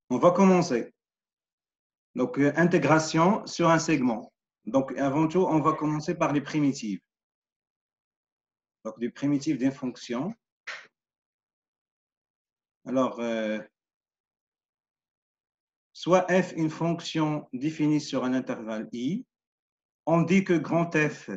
On va commencer. Donc, intégration sur un segment. Donc, avant tout, on va commencer par les primitives. Donc, les primitives d'une fonction. Alors, soit f une fonction définie sur un intervalle i, on dit que grand F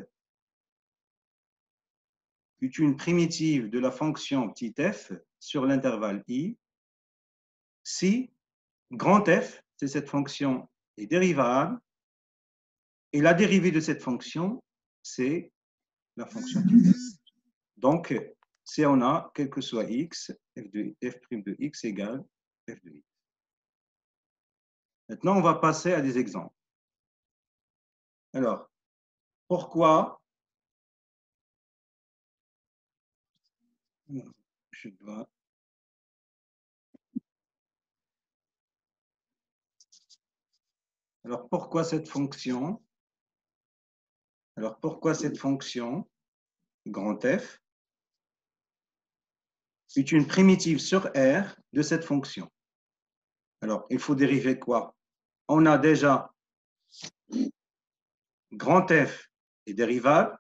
est une primitive de la fonction petit f sur l'intervalle i si grand F, c'est cette fonction, est dérivable et la dérivée de cette fonction, c'est la fonction petit f. Donc, si on a, quel que soit x, f de x égale f de x. Maintenant, on va passer à des exemples. Alors, pourquoi je dois... Alors, pourquoi cette fonction? Alors, pourquoi cette fonction, grand F, est une primitive sur R de cette fonction? Alors, il faut dériver quoi? On a déjà grand F est dérivable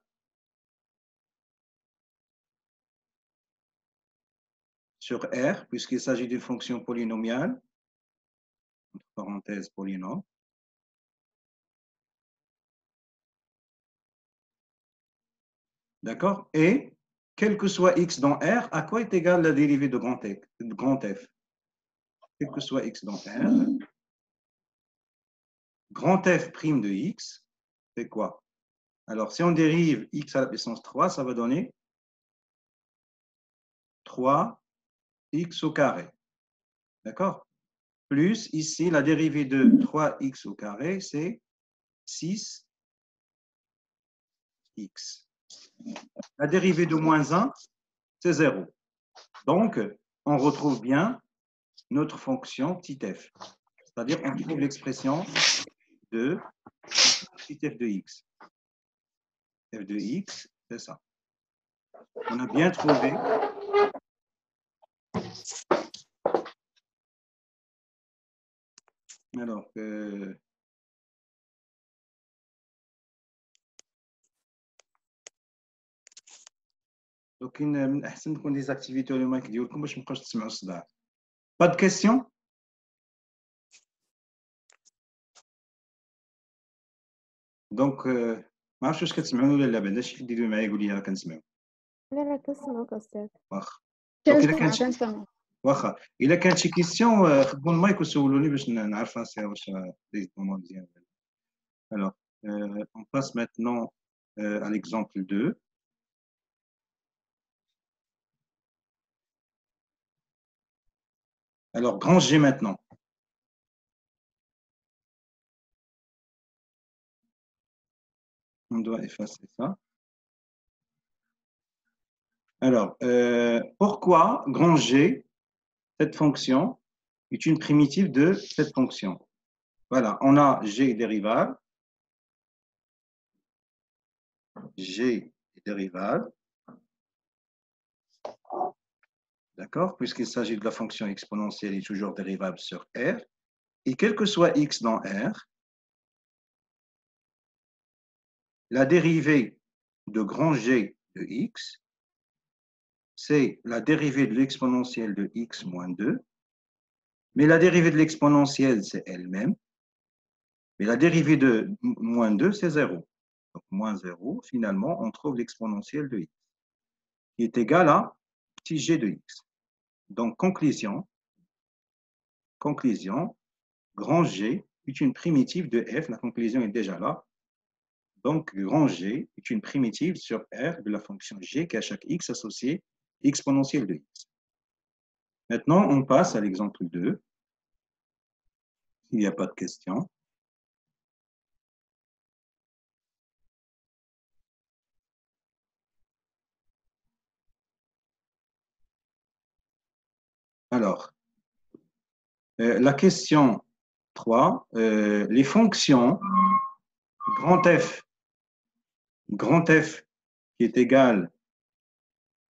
sur R, puisqu'il s'agit d'une fonction polynomiale, entre parenthèses polynôme. D'accord? Et quel que soit x dans R, à quoi est égale la dérivée de grand F? Quel que soit x dans R, grand F prime de x, c'est quoi? Alors, si on dérive x à la puissance 3, ça va donner 3x au carré. D'accord? Plus, ici, la dérivée de 3x au carré, c'est 6x. La dérivée de moins 1, c'est 0. Donc, on retrouve bien notre fonction petit f. C'est-à-dire, on trouve l'expression de petit f de x. F de x, c'est ça. On a bien trouvé. Alors, donc, من احسن تكون des activités le mic ديالكم باش ما تبقاوش تسمعوا الصداع. Pas de questions? Donc, ما عرفتش واش كتسمعوني ولا لا، بعدا شي ديروا معايا يقول لي راه كنسمعوا. لا كنسمعوك أستاذ. واخا. كنسمع. واخا الا كانت شي كيسيون خدموا المايك وسولوني باش نعرف راسي واش ريزونمون مزيان. Alors, on passe maintenant à l'exemple 2. Alors, grand G maintenant. On doit effacer ça. Alors, pourquoi grand G, cette fonction, est une primitive de cette fonction? Voilà, on a G dérivable. G est dérivable. D'accord? Puisqu'il s'agit de la fonction exponentielle est toujours dérivable sur R. Et quel que soit x dans R, la dérivée de grand G de x, c'est la dérivée de l'exponentielle de x moins 2. Mais la dérivée de l'exponentielle, c'est elle-même. Mais la dérivée de moins 2, c'est 0. Donc, moins 0, finalement, on trouve l'exponentielle de x, qui est égale à petit g de x. Donc, conclusion, grand G est une primitive de f. La conclusion est déjà là. Donc, grand G est une primitive sur R de la fonction g qui à chaque x associé exponentielle de x. Maintenant, on passe à l'exemple 2. Il n'y a pas de question. Alors, la question 3, les fonctions grand F qui est égal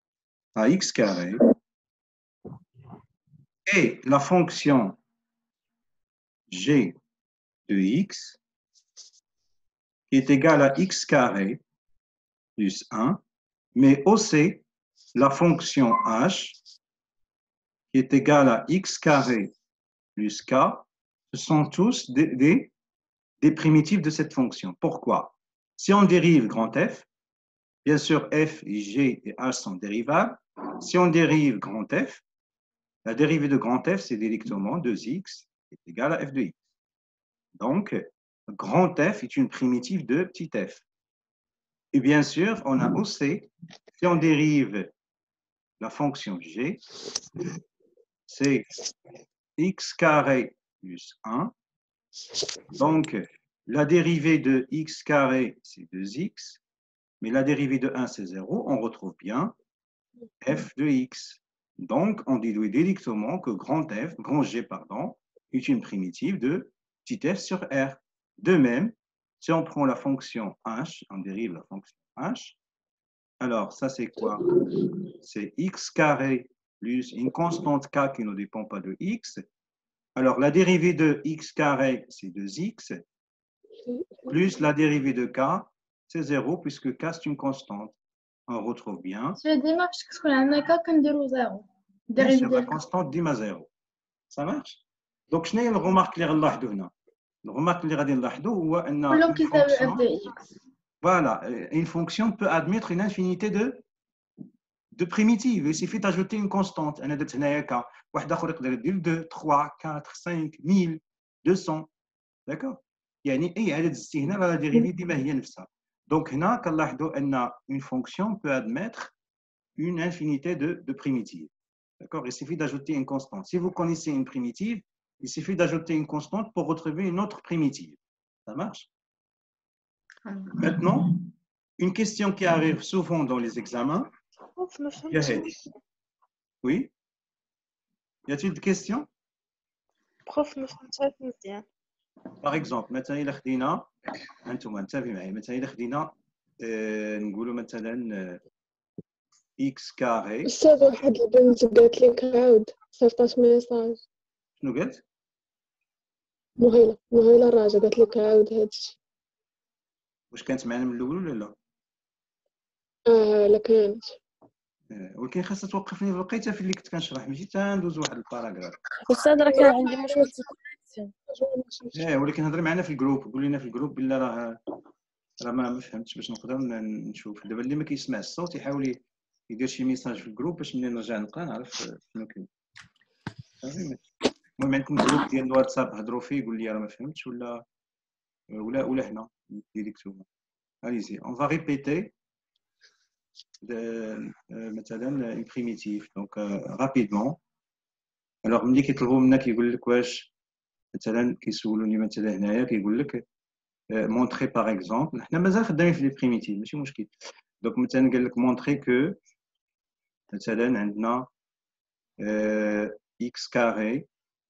à x carré et la fonction g de x qui est égal à x carré plus 1, mais aussi la fonction h qui est égale à x carré plus k, ce sont tous des primitives de cette fonction. Pourquoi? Si on dérive grand F, bien sûr f, g et h sont dérivables. Si on dérive grand F, la dérivée de grand F, c'est directement 2x est égal à f de x. Donc, grand F est une primitive de petit f. Et bien sûr, on a aussi, si on dérive la fonction g, c'est x carré plus 1. Donc, la dérivée de x carré, c'est 2x, mais la dérivée de 1, c'est 0. On retrouve bien f de x. Donc, on déduit directement que grand G, pardon, est une primitive de petit f sur R. De même, si on prend la fonction h, on dérive la fonction h, alors ça c'est quoi? C'est x carré plus une constante k qui ne dépend pas de x. Alors, la dérivée de x carré, c'est 2x, plus la dérivée de k, c'est 0, puisque k, c'est une constante. On retrouve bien. C'est ديما فاش كتكون عندنا كا كنديرو زيرو. Bien sûr, la constante ديما 0. Ça marche? Donc, شنو هي الغومارك اللي غنلاحظوا هنا؟ الغومارك اللي غادي نلاحظوا هو ان كلهم كيساوي f de x. Voilà, une fonction peut admettre une infinité de primitives. Il suffit d'ajouter une constante. أنا درت هنايا k. واحد آخر يقدر يدير 2, 3, 4, 5, 1000, 200. D'accord? يعني أي عدد استثناء لا dérivée ديما هي نفسها. Donc هنا كنلاحظوا أن une fonction peut admettre une infinité de primitives. D'accord? Il suffit d'ajouter une constante. Si vous connaissez une primitive, il suffit d'ajouter une constante pour retrouver une autre primitive. Ça marche? Maintenant, une question qui arrive souvent dans les examens. Oui? Y a-t-il des questions? بروف ما فهمتهاش مزيان. Par exemple, مثلا إلا خدينا أنتم انتبهوا معي مثلا إلا خدينا نقولوا مثلا x كاري. أستاذ واحد البنت قالت لك عاود صيفطات ميساج. شنو قالت؟ مغيلة الراجل قالت لك عاود هادشي. واش كانت معنا من الأول ولا لا؟ لا كانت. ولكن خاصها توقفني في الوقيته في اللي كنت كنشرح ماشي تندوز واحد الباراغراف. أستاذ راه كان عندي مشكل في الكونيكسيون. ولكن هضري معنا في الجروب، قول لنا في الجروب بلا راه ما فهمتش باش نقدر نشوف. دابا اللي ما كيسمع الصوت يحاول يدير شي ميساج في الجروب باش ملي نرجع نلقى نعرف شنو كاين. المهم عندكم جروب ديال الواتساب هضروا فيه قول لي راه ما فهمتش ولا هنا ديريكتومون. Allez-y, on va répéter مثلا une primitive donc rapidement. alors ملي كيطلبوا منك يقول لك واش مثلا كيسولوني مثلا هنايا كيقول لك montrer par exemple حنا مازال خدامين في لي بريميتيف ماشي مشكل. donc مثلا قال لك montrer que مثلا عندنا x carré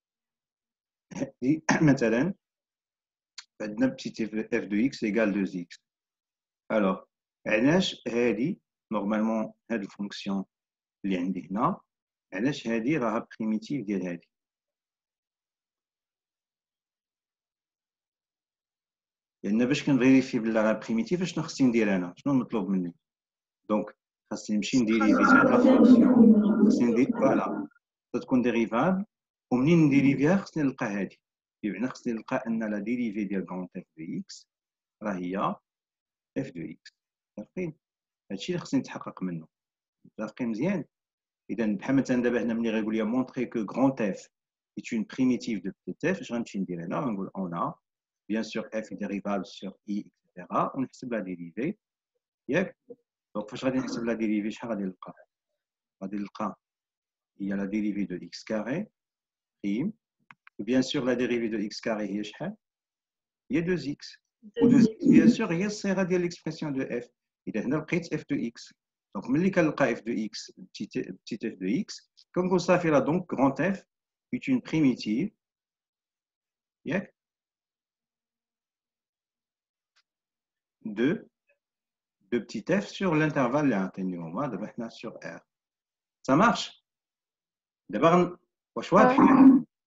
مثلا عندنا petit f de x égale 2x. alors علاش هذه نورمالمون هاد الفونكسيون اللي عندي هنا علاش هذه راها بريميتيف ديال هذه؟ لان باش كنفيريفي بلا راه بريميتيف شنو خصني ندير انا؟ شنو المطلوب مني؟ دونك خاصني نمشي نديريفي هاد لا فونكسيون، خاصني ندير فوالا تكون ديريفابل، ومنين نديريفيها خصني نلقى هذه، بمعنى خصني نلقى ان لا ديريفي ديال كونط اف دو اكس راه هي اف دو اكس. عارفين هادشي اللي خصني نتحقق منه. متفقين مزيان؟ اذا بحال مثلا دابا هنا ملي غيقول لي مونطري كو غران اف est une primitive de petit f, اش غنمشي ندير هنا غنقول on a bien sûr f est dérivable sur i etc. ونحسب لا ديريفي ياك. دونك فاش غادي نحسب لا ديريفي شحال غادي نلقى؟ غادي نلقى هي لا ديريفي دو x carré prime bien sûr la dérivée de x carré هي شحال؟ هي 2x و 2x bien sûr هي الصيغه ديال l'expression de f. اذا هنا لقيت f de x. دونك ملي كنلقى f de x petit f de x كنقول صافي راه دونك grand f est une primitive ياك de petit f sur l'intervalle اللي عطيني هما دابا حنا sur R. Ça marche؟ دابا واش واضح؟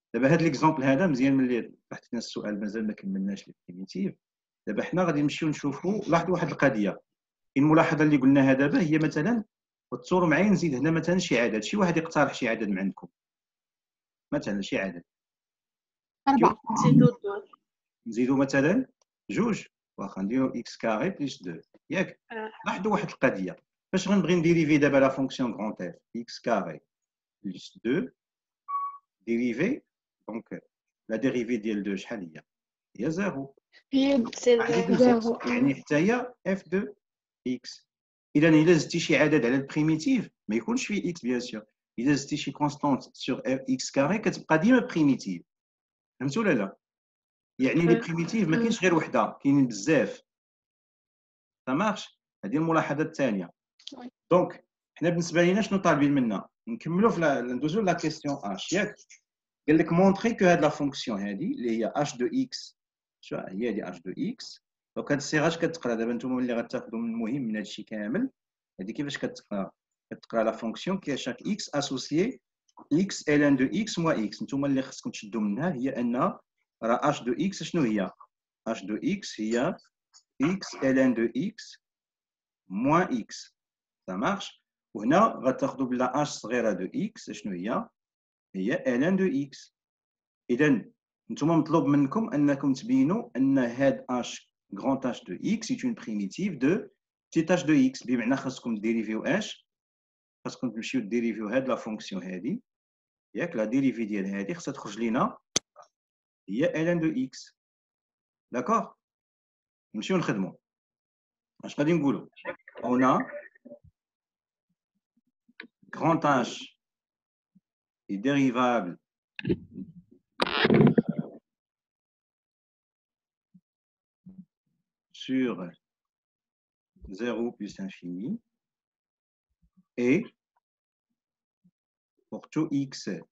دابا هذا ليكزومبل هذا مزيان ملي طرحت لنا السؤال مازال ما كملناش لي بريميتيف. دابا حنا غادي نمشيو نشوفوا، لاحظوا واحد القضيه، الملاحظه اللي قلناها دابا هي مثلا، وتصوروا معايا نزيد هنا مثلا شي عدد، شي واحد يقترح شي عدد من عندكم مثلا، شي عدد 4. نزيدوا مثلا 2، واخا نديرو اكس كاري بلس 2 ياك. لاحظوا واحد القضيه، فاش غنبغي نديريفي دابا لا فونكسيون غران اف اكس كاري بلس 2 ديريفي، دونك لا ديريفي ديال 2 شحال هي 0. هي زيرو. يعني حتى هي اف 2 اكس. اذا الا زدتي شي عدد على البريميتيف ما يكونش فيه اكس بيان سور، الا زدتي شي كونستانت سور اكس كاري كتبقى ديما بريميتيف، فهمتوا ولا لا؟ يعني لي بريميتيف ما كاينش غير وحده، كاينين بزاف. ça marche. هذه الملاحظه الثانيه. دونك حنا بالنسبه لينا شنو طالبين منا؟ نكملوا في ندوزو لا كيسيون اش ياك. قال لك مونطري كو هاد لا فونكسيون هذه اللي هي اش دو اكس، شو هي هذه اش دو اكس. دونك هاد الصيغه اش كتقرا دابا نتوما اللي غتاخذوا من المهم من هذا الشيء كامل، هذه كيفاش كتقرا؟ كتقرا لا فونكسيون كي شاك اكس اسوسيي اكس ال ان دو اكس موان اكس. نتوما اللي خصكم تشدوا منها هي ان راه اش دو اكس شنو هي؟ اش دو اكس هي اكس ال ان دو اكس موان اكس. ça marche. وهنا غتاخذوا بلا اش صغيره دو اكس شنو هي؟ هي ال ان دو اكس. اذا نتوما مطلوب منكم انكم تبينوا ان هاد اش غران اش دو اكس سي اون بريميتيف دو بتيت اش دو اكس، بمعنى خاصكم ديريفيو اش، خاصكم تمشيو ديريفيو هاد لا فونكسيون هادي ياك. لا ديريفي ديال هادي خاصها تخرج لينا هي ال ان دو اكس. داكوغ، نمشيو نخدموا. اش غادي نقولوا؟ اون grand H est dérivable sur 0 plus infini et pour tout x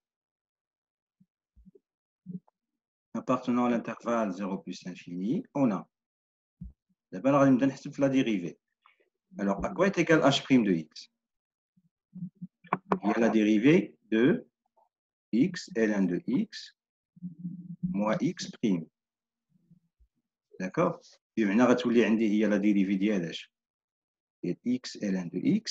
appartenant à l'intervalle 0 plus infini, on a. D'abord, on va donner la dérivée. Alors, à quoi est égal h' de x? Il y a la dérivée de x ln de x moins x prime. D'accord? Et maintenant, il y a la dérivée d'h. Et x ln de x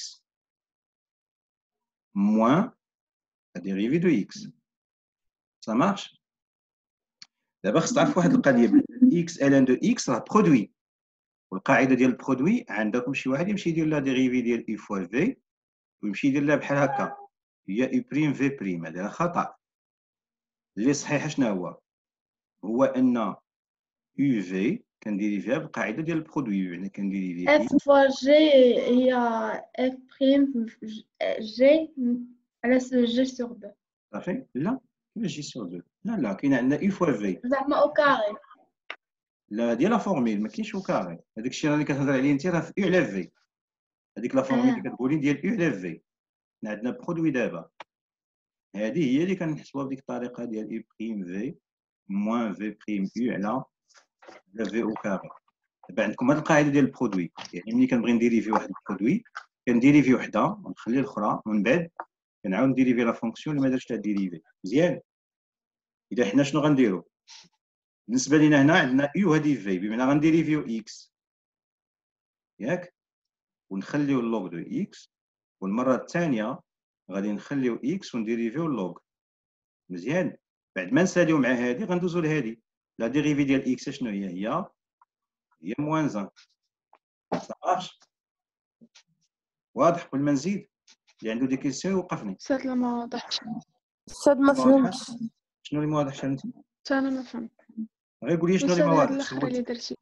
moins la dérivée de x. Ça marche? D'abord, خص تعرفوا واحد القضيه، x ln de x راه برودوي، والقاعده ديال البرودوي عندكم شي واحد يمشي يدير لا ديريفي ديال اي فوا في ويمشي يدير لها بحال هكا، هي اي بريم في بريم. هذا خطا. اللي صحيح شنو هو؟ هو ان يو في كنديريفيها بالقاعده ديال البرودوي، يعني كنديريفي اف فوا جي هي اف بريم جي على جي سور دو. صافي. لا كيفاش جي سور دو؟ لا كاين عندنا اي فوا في، زعما او كاري. لا ديال لا فورميل ما كاينش او كاري. هذاك الشيء اللي كتهضر عليه انت راه في او على في، هذيك لا فورميل اللي كتقولي ديال او على في. عندنا برودوي دابا، هذه هي اللي كنحسبوها بديك الطريقه ديال اي بريم في موان في بريم يو على في او كاري. دابا عندكم هذه القاعده ديال البرودوي، يعني ملي كنبغي نديريفي واحد البرودوي كنديريفي وحده ونخلي الاخرى ومن بعد كنعاود نديريفي لا فونكسيون اللي ما دارش تاع ديريفي. مزيان. اذا حنا شنو غنديروا؟ بالنسبه لينا هنا عندنا يو هذه في، بمعنى غنديريفيو اكس ياك، ونخليو اللوغ دو اكس، والمره الثانيه غادي نخليو اكس ونديريفيو اللوغ. مزيان. بعد ما نساليو مع هذه غندوزو لهذه. لا ديريفي ديال اكس شنو هي موان 1. صافي واضح؟ قبل ما نزيد اللي عنده دي كيسيون يوقفني. استاذ لا ما وضحتش. استاذ ما فهمتش. شنو اللي ما واضحش انت؟ انا ما فهمت. غير قول لي شنو اللي ما هاد واضحش. الاخر اللي درتي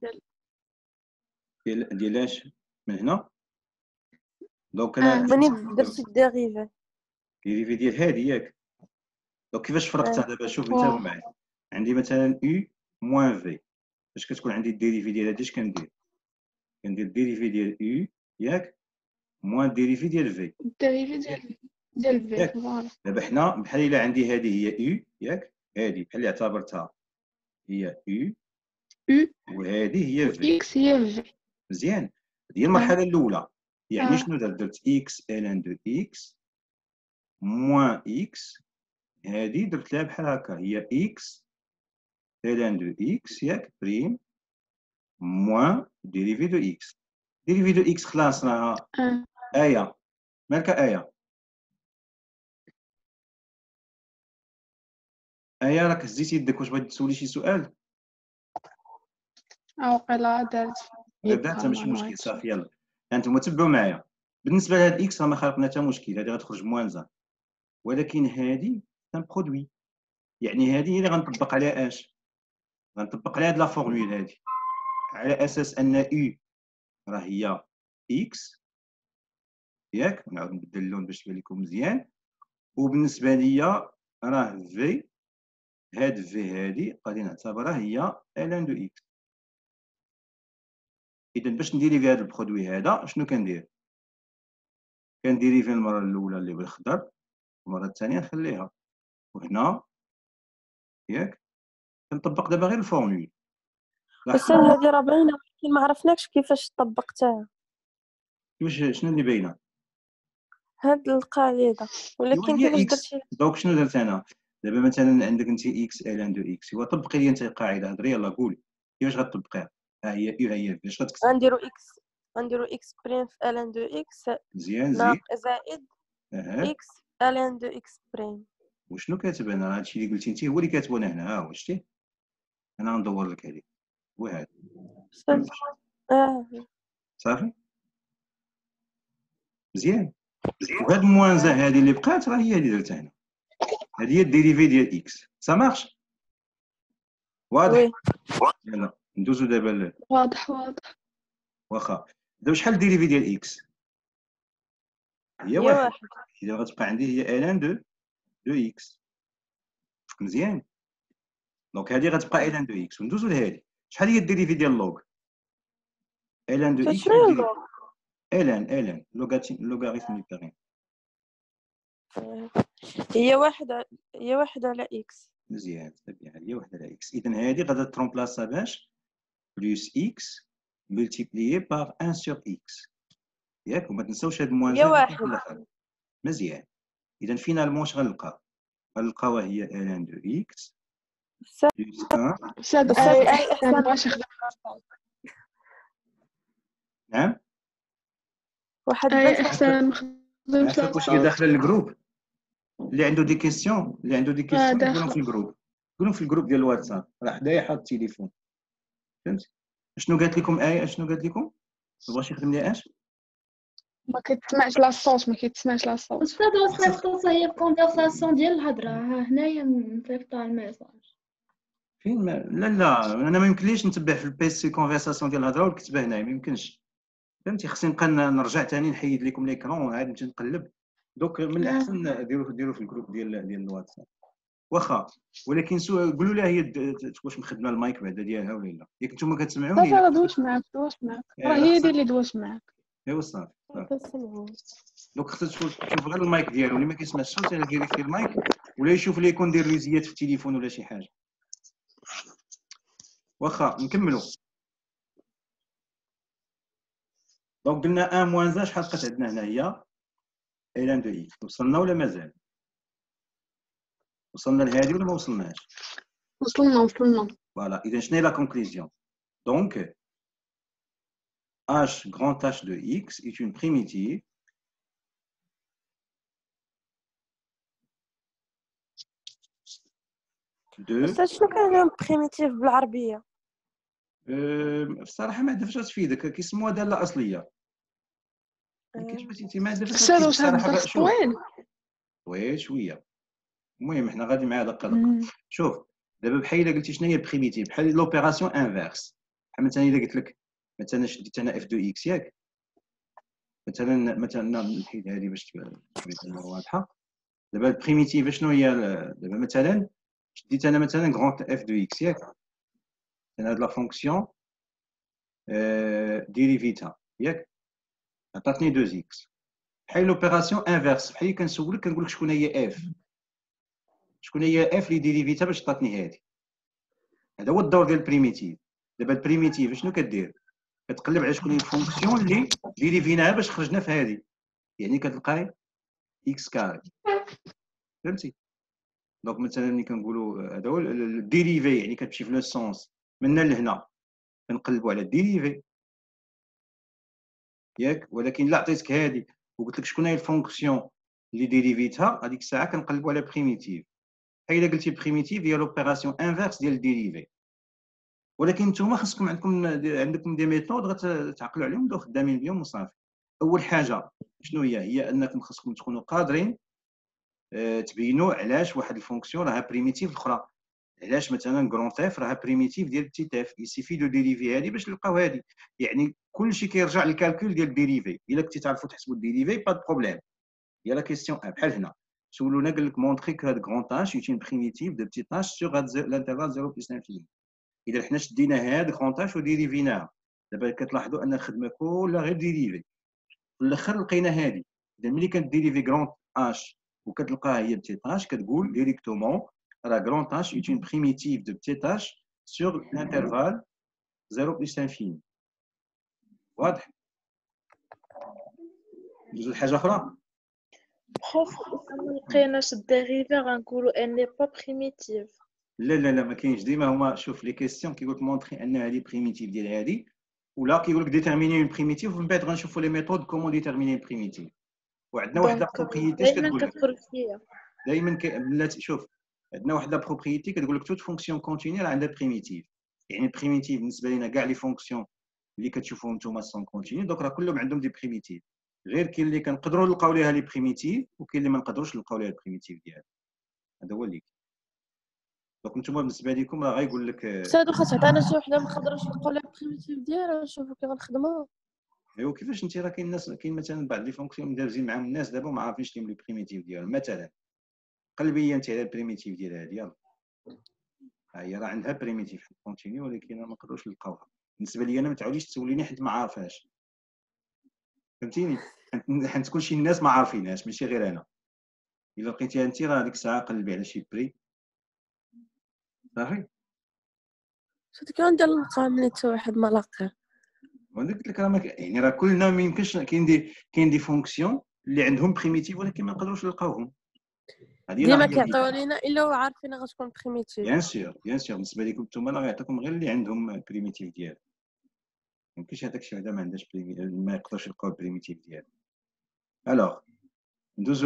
ديال اش من هنا؟ دونك انا ماني درتي الديريفي. ديريفي ديال هذه ياك. دونك كيفاش فرقتها دابا؟ شوف انت معايا. عندي مثلا يو موان في، فاش كتكون عندي الديريفي ديال هذه اش كندير؟ كندير الديريفي ديال يو ياك موان الديريفي ديال في. الديريفي ديال في. فوالا. دابا حنا بحال الا عندي هذه هي يو ياك، هذه بحال اللي اعتبرتها هي يو وهذه هي في. اكس هي في. مزيان. هذه المرحله الاولى. يعني شنو درت؟ درت اكس ال ان دو اكس موان اكس هادي درت لها بحال هكا، هي اكس ln دو اكس ياك بريم موان ديريفي دو اكس. ديريفي دو اكس خلاص راه آية. مالك آية؟ آية راك هزيتي يدك، واش بغيتي تسولي شي سؤال؟ وقيلا دارت دابا ماشي مشكل صافي يلا. انتم تبعوا معايا. بالنسبه لهاد اكس راه ما خلقنا حتى مشكل، هادي غتخرج موان زان، ولكن هادي ان برودوي، يعني هادي هي اللي غنطبق عليها اش؟ غنطبق عليها هاد لا فورمول هادي على اساس ان او راه هي اكس ياك. نعاود نبدل اللون باش تبان لكم مزيان. وبالنسبه ليا راه في، هاد في هادي غادي نعتبرها هي ln دو اكس. اذا باش نديريفي هاد البرودوي هذا شنو كندير؟ كنديريفي المره الاولى اللي بالخضر، المره الثانيه نخليها، وهنا ياك كنطبق دابا غير الفورمول. أستاذ هذه راه باينة، ولكن ما عرفناكش كيفاش طبقتها شنو اللي باينه؟ هاد القاعدة، ولكن هي كيفاش اكس. درتي؟ دونك شنو درت انا؟ دابا مثلا عندك انت اكس ln دو اكس، هو طبقي لي انت القاعده، هضري يلاه قولي كيفاش غتطبقيها. ها هي هي باش غتكتب. غنديرو اكس بريم في الان دو اكس مزيان زيد. ناقص زائد اها اكس الان دو اكس بريم. وشنو كاتب هنا؟ راه هادشي اللي قلتي انت هو اللي كاتبه انا هنا. ها هو شتي، انا غندور لك هذيك، هو هذا أستاذ صافي مزيان. وهاد الموانزه هذه اللي بقات راه هي اللي درتها هنا، هذه هي الديريفي ديال اكس. سا مارش واضح؟ وي يلا ندوزو دابا واضح. واخا. دابا شحال الديريفي ديال اكس؟ هي هي واحد. واحد. اذا غتبقى عندي هي ln دو اكس. مزيان. دونك هذه غتبقى ln دو اكس، وندوزو لهذه. شحال هي الديريفي ديال لوغ؟ ln دو اكس شنو هي اللوغ؟ ln لوغاريتم ليترين. هي واحد على اكس. مزيان طبيعي، هي واحد على اكس. اذا هذه غادا ترومبلاسا باش بلس اكس ملتيبليي بار 1 سور اكس ياك. وما تنساوش هاد هي الموانزه واحد. في الاخر. مزيان. اذا فينالمون اش غنلقاوها هي ln دو اكس بلس 1. أستاذ أستاذ أي أي أحسن إحسان. باش يخدم نعم واحد أي بات أحسن مخدمش عافاك واش هي لاصوت. داخله الجروب؟ اللي عنده دي كيسيون يقولهم في الجروب، يقولهم في الجروب ديال الواتساب، راه حدايا حاط التليفون. فهمتي شنو قالت لكم آية؟ شنو قالت لكم؟ ما بغاش يخدم لي اش؟ ما كيتسمعش لاصوت، ما كيتسمعش لاصوت. أستاذ صيفطوا هي الكونفرساسيون ديال الهضرة، ها هنايا مصيفطة الميساج. فين ما... لا انا ما يمكنليش نتبع في البيسي كونفرساسيون ديال الهضره ونكتبها هنايا، ما يمكنش. فهمتي خصني نبقى نرجع ثاني نحيد لكم ليكرون وعاد نمشي نقلب. دوك من الاحسن ديروا في الجروب ديال الواتساب واخا. ولكن قولوا لها هي واش مخدمه المايك بعدا ديالها ولا لا، ياك نتوما كتسمعوني؟ صافي راه دوش معاك راه هي اللي دوش معاك. ايوا صافي. كنسمعو. دونك خصك تشوف غير المايك ديالو، اللي ما كيسمعش الصوت انا ديري فيه المايك، ولا يشوف لي يكون دير لوزيات في التليفون ولا شي حاجه. واخا نكملوا. دونك قلنا 1 موان 1 شحال بقات عندنا هنا؟ هي ln دو اكس. وصلنا ولا مازال؟ وصلنا لهذه ولا ما وصلناش؟ وصلنا. فوالا. اذا شنو هي لا كونكلوزيون؟ دونك h grand H de x est une primitive de أستاذ شنو كان بريميتيف بالعربية؟ الصراحه ما عندها فاش تفيدك، كيسموها داله اصليه. ما كاينش باش انت ما عندها فاش أستاذ تفيدك واش هاد الصراحه. الدرس شوف طويل؟ طويل شويه. المهم حنا غادي معاه دقه دقه. شوف دابا بحال الا قلتي شنو هي بريميتيف، بحال لوبيراسيون انفيرس. بحال مثلا الا قلت لك مثلا شديت انا اف دو اكس ياك، مثلا نحيد هذه باش تبان واضحه. دابا البريميتيف شنو هي؟ دابا مثلا شديت انا مثلا غران اف دو اكس ياك، انا هاد لا فونكسيون ديريفيتها ياك، عطاتني 2 اكس. بحال لوبيراسيون انفيرس، بحال كنسولك كنقول لك شكون هي اف، شكون هي اف اللي ديريفيتها باش عطاتني هذه. هذا هو الدور ديال البريميتيف. دابا البريميتيف شنو كدير؟ كتقلب على شكون هي الفونكسيون اللي ديريفيناها باش خرجنا في هذه، يعني كتلقاي اكس كاري. فهمتي؟ دونك مثلا ملي كنقولوا هذا هو الديريفي، يعني كتمشي في لو سونس من هنا لهنا كنقلبوا على الديريفي ياك. ولكن لا عطيتك هذه وقلت لك شكون هي الفونكسيون اللي ديريفيتها، هذيك الساعه كنقلبوا على بريميتيف. الا قلتي بريميتيف هي لوبيراسيون انفيرس ديال الديريفي. ولكن نتوما خاصكم عندكم دي ميثود غتعقلوا عليهم وتبداو خدامين بهم وصافي. اول حاجه شنو هي انكم خاصكم تكونوا قادرين تبينوا علاش واحد الفونكسيون راها بريميتيف الاخرى. علاش مثلا كرونت اف راها بريميتيف ديال بتيت اف، يسيفي دو ديريفي هذه باش نلقاو هذه. يعني كلشي كيرجع للكالكول ديال الديريفي. الا كنتي تعرفوا تحسبوا الديريفي با بروبليم. هي لا كيسيون بحال هنا سولونا قال لك مونطري كو هاد كرونت اش يوتين بريميتيف دو بتيت اش سور لانترفال 0 بلس انفيني. اذا حنا شدينا هاد كرونت اش وديريفيناه، دابا كتلاحظوا ان الخدمه كلها غير ديريفي. في الاخر لقينا هذه. اذا ملي كديريفي كرونت اش وكتلقاها هي بتيت اش كتقول ديريكتومون راه كرونت اش est une primitive de petit h sur l'intervalle 0 plus infini. واضح؟ ندوزو لحاجه اخرى. بروف ما لقيناش الديريفي غنقولوا ان ني با بريميتيف. لا ما كاينش. ديما هما شوف لي كيسيون كيقول لك مونطري ان هذه بريميتيف ديال هذه، ولا كيقول لك ديتيرميني اون بريميتيف، ومن بعد غنشوفوا لي ميثود كومون ديتيرميني بريميتيف. وعندنا واحد لا بروبريتي اش دائما كتقول لك كتقول فيا دائما شوف عندنا واحد لا بروبريتي كتقول لك توت فونكسيون كونتيني راه عندها بريميتيف. يعني بريميتيف بالنسبه لنا كاع لي فونكسيون اللي كتشوفوهم نتوما سون كونتيني دوك راه كلهم عندهم دي بريميتيف. غير كاين اللي كنقدروا نلقاو ليها لي بريميتيف وكاين اللي ما نقدروش نلقاو ليها البريميتيف ديالها. هذا هو اللي دونك نتوما بالنسبه لكم راه غايقول لك سادو خاص تعطينا شي وحده ما نقدروش نلقاو لها البريميتيف ديالها نشوفوا كيف غنخدموها. ايوا كيفاش انت راه كاين الناس كاين مثلا بعض لي فونكسيون مدابزين معاهم الناس دابا ما عارفينش لهم لي بريميتيف ديالهم. مثلا قلبي انت على البريميتيف ديال هذه يلاه ها هي راه عندها بريميتيف كونتيني ولكن ما نقدروش نلقاوها. بالنسبه لي انا ما تعاوديش تسوليني حيت ما عارفاش. فهمتيني؟ حيت كلشي الناس ما عارفينهاش ماشي غير انا. الا لقيتيها انت راه ديك الساعه قلبي على شي بري صافي. شفتي كي غندير نلقاها ملي حتى واحد ما لاقاه. وانا قلت لك راه يعني راه كلنا ما يمكنش كاين دي فونكسيون اللي عندهم بريميتيف ولكن ما نقدروش نلقاوهم. هذه لا ديما غير كيعطيو لينا الا عارفين غتكون بريميتيف. بيان سور بالنسبه لكم نتوما راه غيعطيكم غير اللي عندهم بريميتيف ديال. ما يمكنش هذاك شي وحده ما عندهاش ما يقدرش يلقاو البريميتيف ديال. الوغ ندوزو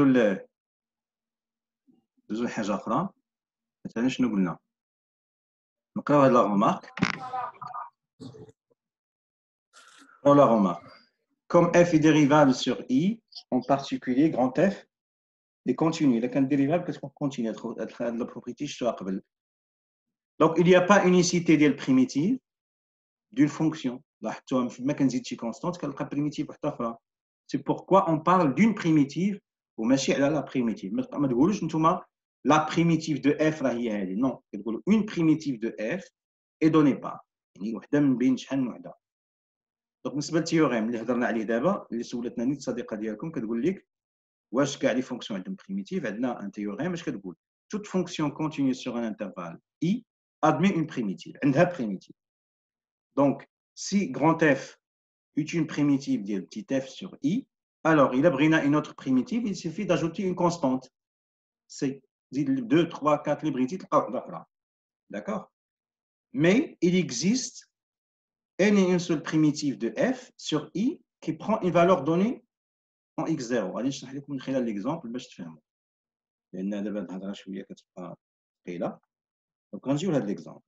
لحاجه اخرى. مثلا شنو قلنا؟ نقراو هاد لا رومارك. نقراو لا رومارك. Comme f est dérivable sur i, en particulier grand f est continu. إلا كان dérivable كتكون continu. هاد لا بروبريتي شفتوها قبل. Donc il n'y a pas unicité ديال primitive d'une fonction. لاحظتوها ما كنزيد شي constante كنلقى primitive واحده اخرى. C'est pourquoi on parle d'une primitive وماشي على لا primitive. ما تقولوش نتوما la primitive de f راه هي هذه. non كتقولوا une primitive de f est donnée par يعني وحده من بين شحال من وحده. دونك بالنسبه للتيوريم اللي هضرنا عليه دابا اللي سولتنا نيت صديقه ديالكم كتقول لك واش كاع لي فونكسيون عندهم بريميتيف. عندنا ان تيوريم اش كتقول toute fonction continue sur un intervalle i admet une primitive. عندها primitive. donc si grand f est une primitive ديال petit f sur i, alors il a بغينا une autre primitive, il suffit d'ajouter une constante c. زيد 2 3 4 اللي بغيتي تلقى وحده اخرى. d'accord. mais il existe une seule primitive de f sur i qui prend une valeur donnée en x0. غادي نشرح لكم من خلال ليكزامبل باش تفهموا لان دابا الهضره شويه كتبقى ثقيله. دونك غنجيو لهاد ليكزامبل.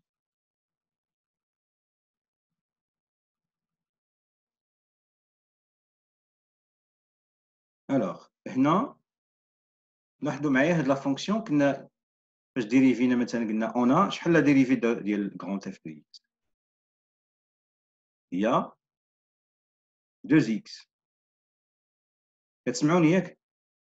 الوغ هنا لاحظوا معايا هاد لا فونكسيون كنا فاش ديريفينا مثلا قلنا اون شحال لا ديريفي ديال كرونت اف دو اكس هي 2x. كتسمعوني ياك؟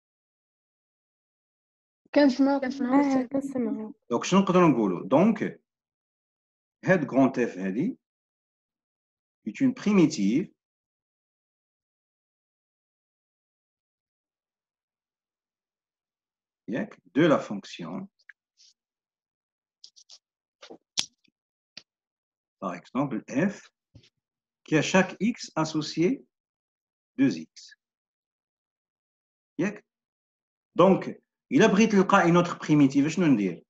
كنسمعو كنسمعوا. دونك شنو نقدروا نقولوا؟ دونك هاد كرونت اف هادي est une primitive de la fonction, par exemple f, qui a chaque x associé 2x. Donc, إلا بغيت تلقى une autre primitive شنو ندير؟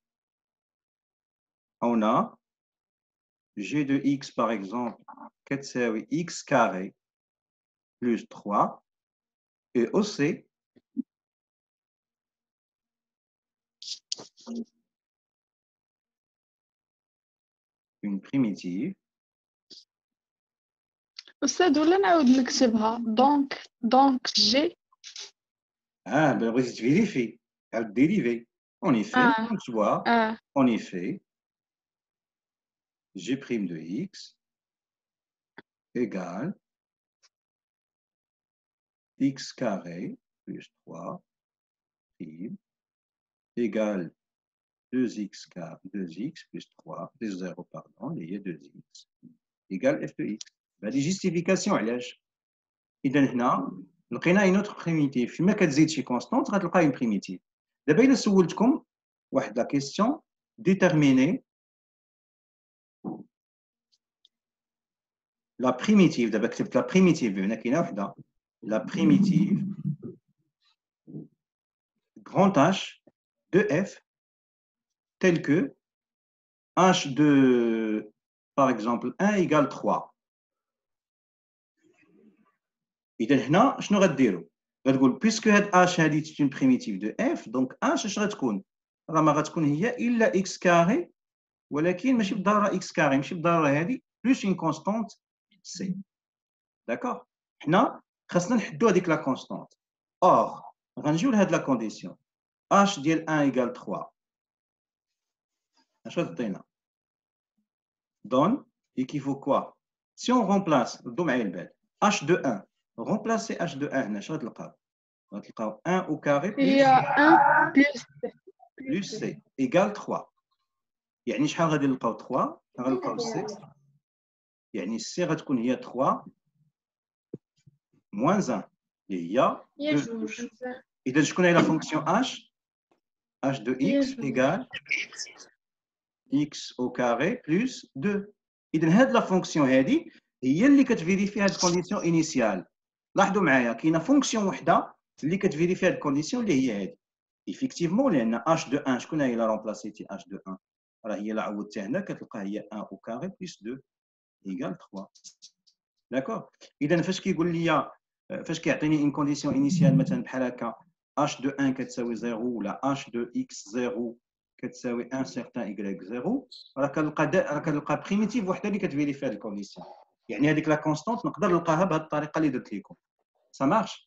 On a g de x par exemple كتساوي x carré plus 3 et aussi une primitive. أستاذ ولا نعاود نكتبها دونك جي Ah, ben vas-y, tu vérifies. Elle dérivé. En effet, Ah. tu vois, آه en effet, g' de x égale x carré plus 3 prime égale 2x carré, 2x plus 3, plus 0, pardon, il y a 2x égale f de x. Ben, les justifications, علاش؟ إذا هنا لقينا une autre primitive. فيما كتزيد شي constante غتلقى une primitive. دابا إلا سولتكم واحد لا question déterminer la primitive. D'abord, كتبت la primitive هنا كاينه وحده la primitive grand H de f tel que h de par exemple 1 égale 3. إذا هنا شنو غديروا؟ غتقول puisque هاد h هادي c'est une primitive de f donc h اش غتكون؟ راه ما غتكون هي الا x كاري ولكن ماشي بالضروره x كاري ماشي بالضروره هادي plus une constante c. D'accord. حنا خاصنا نحدوا هذيك لا كونستانت. اور غنجيو لهاد لا كونديسيون h ديال 1 égale 3 اش غتعطينا؟ donne équivaut quoi? Si on remplace ردوا معايا البال h de 1 remplacer h de 1 هنا اش غتلقاو؟ غتلقاو 1 au carré هي 1 plus c égale 3. يعني شحال غادي نلقاو 3 غنلقاو c يعني c غتكون هي 3 moins 1 اللي هي 2. إذا شكون هي لا فونكسيون h de x égale x au carré plus 2. إذا هاد لا فونكسيون هادي هي اللي كتفيريفي هاد الكونديسيون انيسيال. لاحظوا معايا كاينه فونكسيون وحده اللي كتفيريفي هاد الكونديسيون اللي هي هادي ايفيكتيفمون لان h de 1 شكون هي لا رومبلاسيتي h de 1 راه هي لا عوضتها هنا كتلقى هي 1 au carré plus 2 égale 3. داكور. إذا فاش كيقول لي فاش كيعطيني ان كونديسيون انيسيال مثلا بحال هكا h de 1 كتساوي 0 ولا h de x 0 كتساوي 1 certain y 0 راه كنلقى بريميتيف وحده اللي كتفيريفي هاد الكونديسيون. يعني هذيك لا كونستانت نقدر نلقاها بهذه الطريقه اللي درت لكم. سا مارش.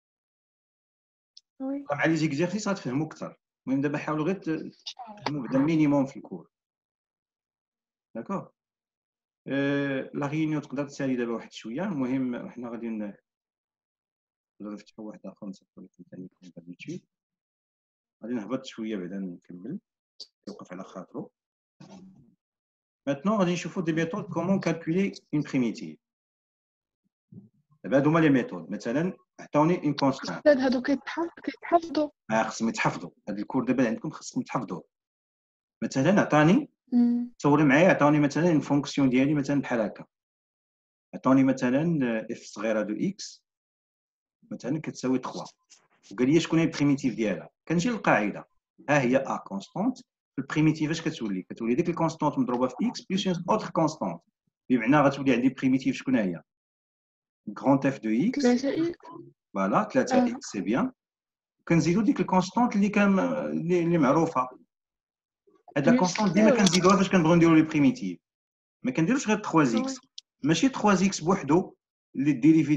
وي مع لي زيكزيرسيس غتفهموا اكثر. المهم دابا حاولوا غير تفهموا بدا المينيموم في الكور. داكور. لا ريونيون تقدر تسالي دابا واحد شويه. المهم حنا غادي نقدروا نفتحوا واحد اخر نصيفطوا لكم ثاني كوم دابيتود. غادي نهبط شويه بعدا نكمل يوقف على خاطرو. Maintenant غادي نشوفوا دي ميثود كومون كالكولي اون بريميتيف. دابا هادو هما لي ميثود. مثلا عطاوني اون كونستانت. أستاذ هادو كيتحفظوا خصهم يتحفظوا. هاد الكور دابا عندكم خصكم تحفظوا. مثلا عطاني تصوري معايا عطاوني مثلا اون فونكسيون ديالي مثلا بحال هكا. عطاوني مثلا اف صغيره دو اكس مثلا كتساوي 3 وقال لي شكون هي البريميتيف ديالها. كنجي للقاعده ها هي ا كونستانت. البريميتيف اش كتولي؟ كتولي ديك الكونستانت مضروبه في اكس بلس اون اوتر كونستانت بمعنى غتولي عندي بريميتيف شكون هي؟ غران اف دو اكس 3 فوالا 3 اكس سي بيان. كنزيدو ديك الكونستانت اللي معروفه. هاد لا كونستانت ديما كنزيدوها فاش كنبغيو نديرو لي بريميتيف. ما كنديروش غير 3 اكس ماشي 3 اكس بوحدو اللي الديريفي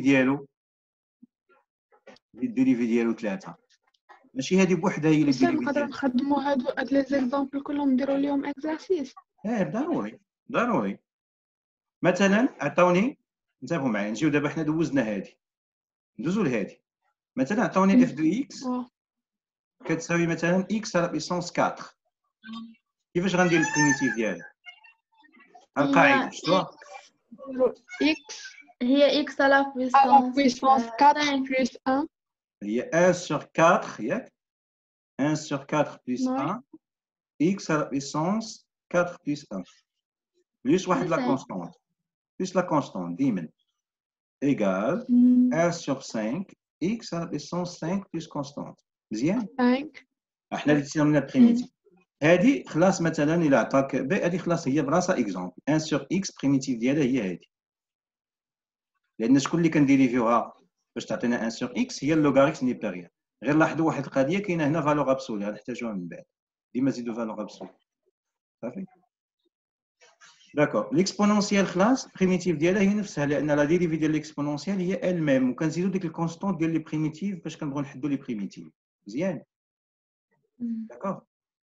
ديالو 3 ماشي هذه بوحدها هي اللي أستاذ الديريفي نقدروا ديالو. نخدموا هاد لي زيكزامبل كلهم نديروا ليهم اكزارسيس. ضروري. مثلا عطاوني انتبهوا معايا نجيو دابا حنا دوزنا هذه ندوزو لهذه. مثلا عطاوني اف دو اكس كتساوي مثلا اكس على بيسونس 4. كيفاش غندير البريميتيف ديالها؟ القاعده شفتوها اكس هي x à la puissance 4 plus 1 هي 1 sur 4 ياك 1 sur 4 plus 1 x à la puissance 4 plus 1 plus واحد لا كونستانت plus la constante ديما égale 1 sur 5 x à la puissance 5 plus constante. مزيان 5 احنا اللي دينا من البريميتيف. هذه خلاص مثلا الى عطاك ب، هذه خلاص هي براسها اكزومبل 1 سور اكس بريميتيف ديالها هي هذه، لان شكون اللي كنديريفيوها باش تعطينا 1 سور اكس هي اللوغاريتم نيبيريان. غير لاحظوا واحد القضيه كاينه هنا فالور ابسولي غنحتاجوها من بعد، ديما زيدوا فالور ابسولي صافي. داكور. ليكسبونونسيال خلاص بريميتيف ديالها هي نفسها، لان لا ديريفي ديال ليكسبونونسيال هي ال ميم، وكنزيدوا ديك الكونستونت ديال لي بريميتيف باش كنبغيو نحدوا لي بريميتيف. مزيان داكور.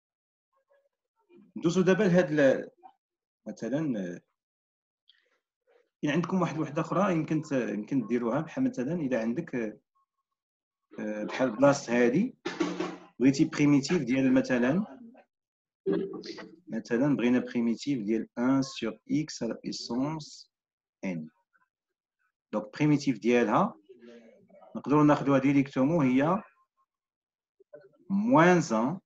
ندوزو دابا لهاد مثلا كاين عندكم واحد الوحده اخرى يمكن ديروها، بحال مثلا اذا عندك بحال بلاصه هادي بغيتي بريميتيف ديال مثلا بغينا بريميتيف ديال 1 sur x على بيسونس n. دونك بريميتيف ديالها نقدروا ناخذوها ديريكتومون هي moins 1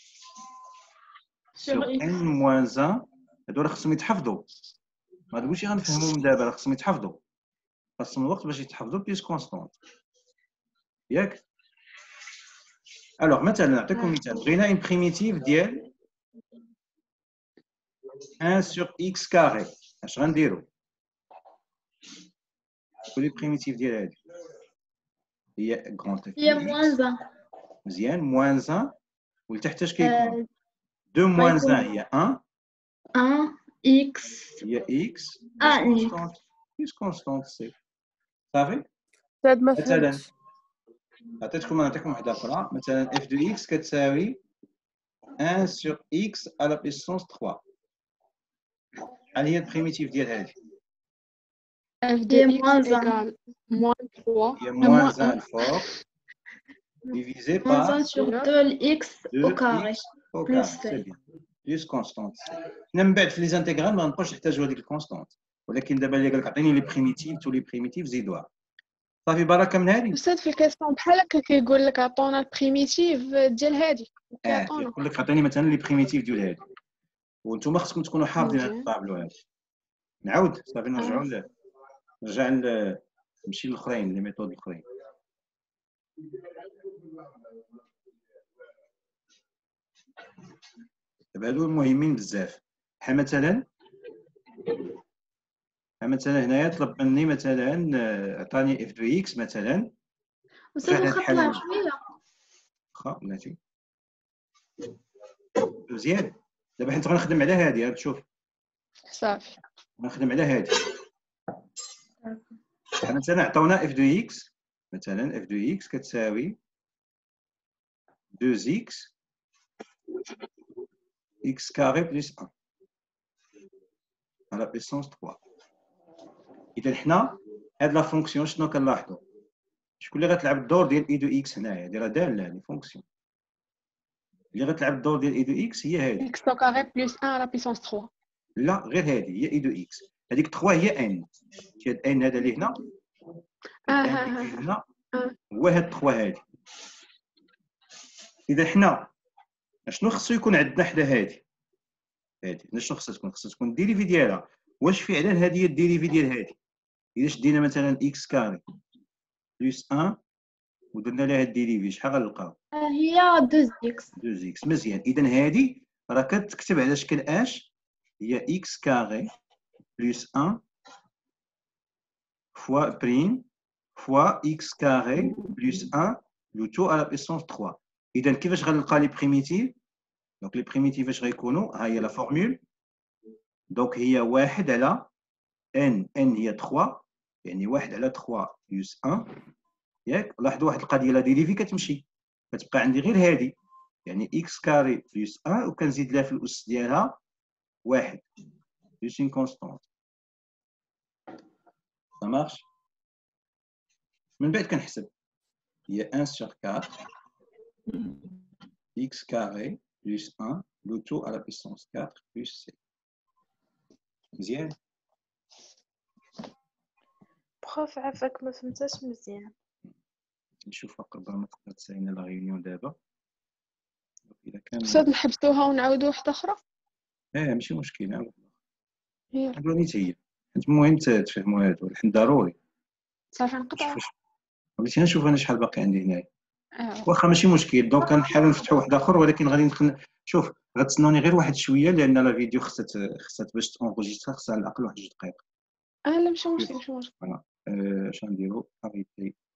sur n moins 1. هادو راه خصهم يتحفظوا، ما غاديوش غنفهموهم دابا، راه خصهم يتحفظوا، خاصهم الوقت باش يتحفظوا بليس كونستونت ياك. الوغ مثلا نعطيكم مثال، بغينا ان بريميتيف ديال 1 sur x كاري، اش غنديروا؟ كل بريميتيف ديال هادي هي غران اف هي موان 1. مزيان موان 1 ولتحت اش كيكون 2 موان 1 هي 1 اكس هي اكس اكس بليس كونستونت سي صافي. زاد ما مثلا فهمتش. نعطيكم واحده اخرى، مثلا اف دو اكس كتساوي 1 sur x à la puissance 3. شحال هي البريميتيف ديال هذه؟ f de هي x موان 1 égale moins 3 هي moins 1 الفوق divisé موان par 1 sur 2 اكس او كاري 2x au بلس carré. سي. C'est bien. Plus constante. حنا من بعد في لي زانتيغرال ما نبقاوش نحتاجوا هذيك الكونستانت، ولكن دابا اللي قال لك عطيني لي بريميتيف تو لي بريميتيف زيدوها صافي. بركه من هذه. أستاذ في الكاستون بحال هكا كيقول لك عطونا البريميتيف ديال هادي كيعطونا. كيقول لك عطيني مثلا لي بريميتيف ديال هذه، وانتم خصكم تكونوا حافظين هذا مزيان. الطابلو هذا. نعاود صافي نرجعوا نرجع نمشي للاخرين لي ميثود الاخرين. دابا هادو مهمين بزاف. بحال مثلا هنايا طلب مني مثلا عطاني اف دو اكس مثلا، استاذ رجعت هاد الحالة خطلها الأولى. شويه. واخا بلاتي مزيان. دابا حيت غنخدم على هادي، هاك شوف صافي غنخدم على هادي. بحال مثلا عطاونا اف دو اكس، مثلا اف دو اكس كتساوي 2 اكس اكس كاري بلس 1 على بيسونس 3. اذا حنا هاد لا فونكسيون شنو كنلاحظوا؟ شكون اللي غتلعب الدور ديال اي دو اكس هنايا؟ هادي راه داله لي فونكسيون اللي غتلعب الدور ديال اي دو اكس هي هادي. x au carré plus 1 à la puissance 3. لا غير هادي هي اي دو اكس، هذيك 3 هي ان، هاد ان هذا اللي هنا الان اللي كاين هنا هو هاد 3 هادي. اذا حنا شنو خصو يكون عندنا حدا هادي شنو خصها تكون؟ خصها تكون الديريفي ديالها. واش فعلا هادي هي الديريفي ديال هادي؟ اذا شدينا مثلا اكس كاري بلس 1 ودرنا لها الديريفي شحال غنلقاو؟ هي 2 اكس. 2 اكس. مزيان. اذا هادي راه كتكتب على شكل اش؟ هي اكس كاري بلس 1 فوا بريم فوا اكس كاري بلس 1 لو تو على بيسونس 3. اذا كيفاش غنلقى لي بريميتيف؟ دونك لي بريميتيف اش غيكونوا؟ ها هي لا فورمول. دونك هي 1 على ان هي 3، يعني 1 على 3 بلس 1 ياك. لاحظوا واحد القضيه، لا ديريفي كتمشي كتبقى عندي غير هادي، يعني اكس كاري بلس 1 وكنزيد لها في الاس ديالها 1 بلس اون كونستونت. ça marche. من بعد كنحسب هي 1 sur 4 x carré plus 1 le tout à la puissance 4 plus c. مزيان. بخوف عافاك ما فهمتاش مزيان. نشوف قبل ما تقدر تسالينا لا ريونيون دابا اذا كان أستاذ نحبسوها ونعاودو واحدة أخرى. ماشي مشكل. نعاود يلا نيت هي حيت المهم تفهموا هادو الحين ضروري. صافي نقطعو. بغيتي نشوف انا شحال باقي عندي هنايا. واخا ماشي مشكل. دونك كنحاولوا نفتحوا واحد اخر، ولكن غادي شوف غتسناوني غير واحد شويه لان لا فيديو خصها باش تونجيسترا خصها على الاقل واحد 2 دقائق. لا ماشي مشكل ماشي مشكل. فوالا اش غنديروا اريتي